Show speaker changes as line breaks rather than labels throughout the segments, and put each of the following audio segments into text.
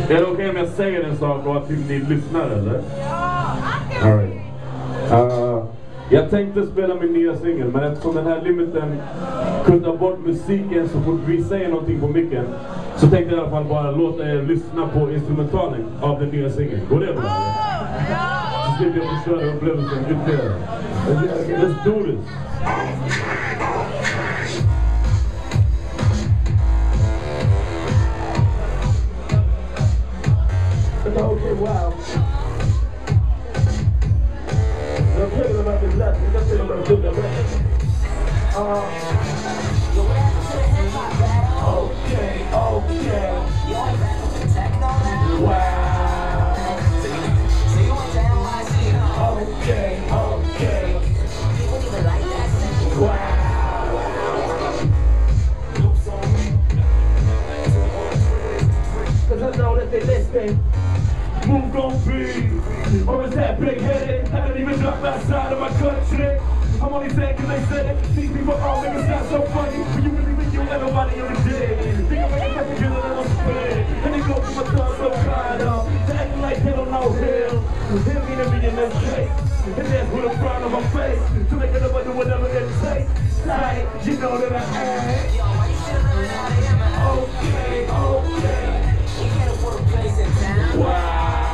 Är det okej om jag säger en sak och att ni lyssnar eller? Ja! All right. Jag tänkte spela min nya singel, men eftersom den här limiten kunde bort musiken så fort vi säger någonting på micken, så tänkte jag i alla fall bara låta er lyssna på instrumentalen av den nya singeln. Går det bra? Så slipper jag förstöra upplevelsen ytterligare. Let's do this! Okay, wow. I'm thinking about this lesson. I'm thinking about doing that record. Okay. Wow. Okay. Wow. Cause I know that they listen. Move gon' be, or is that big-headed? I don't even drop outside of my country. I'm only saying cause they said it. These people all niggas not so funny, but you really think you let nobody on the dead. Think I'm making such a good little spread. And they go from my tongue so kind of, to acting like they don't know him. Him meaning me in this case, and that's with a frown on my face. To make it up do whatever they say. Like, you know that I am. Okay. We can't afford a place in town. Wow.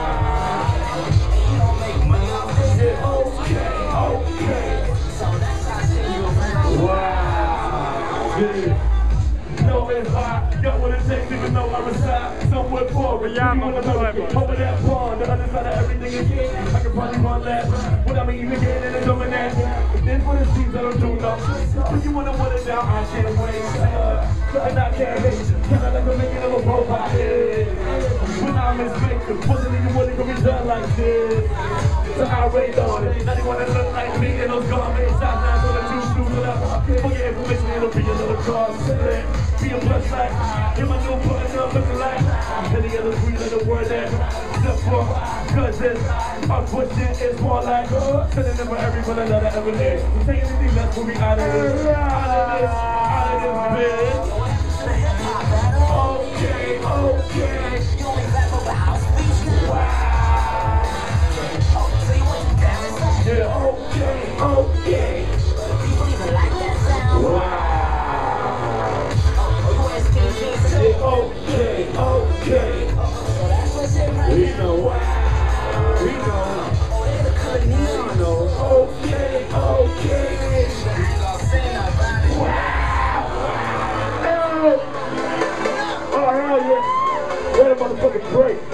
No, it's hot. Got what it takes, even though I reside somewhere poor. Yeah, I'm over that pond, the other side of everything again. I can probably run that without me even getting in the doing that. But then for the streets, I don't do nothing. But you wanna put it down, I can't wait. And I can't hate. Kinda like a making of a robot. When I'm in space, wasn't even willing to be done like this. So I rate on it. Now they wanna look like me in those garments. I'm not gonna choose whatever. For your information, it'll be a little cross. Be a plus light. In my new button up looking like any other breed of the word that simple. Cause our question is more like sending them for everyone another ever live. Say anything less will be out of this. Out of this bitch. Okay. You only rap over house beats. Wow. So you want to dance? Yeah, okay. People even like that sound. Wow. Okay. We know. Wow. Okay. Wow. Oh, hell yeah. What a motherfucking break.